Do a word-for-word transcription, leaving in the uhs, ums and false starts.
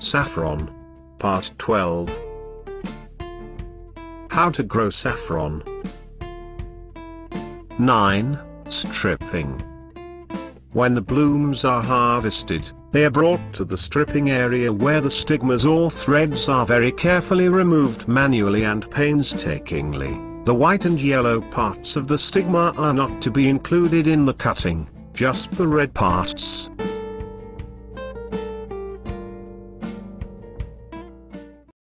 Saffron. Part twelve. How to grow saffron. nine. Stripping. When the blooms are harvested, they are brought to the stripping area where the stigmas or threads are very carefully removed manually and painstakingly. The white and yellow parts of the stigma are not to be included in the cutting, just the red parts.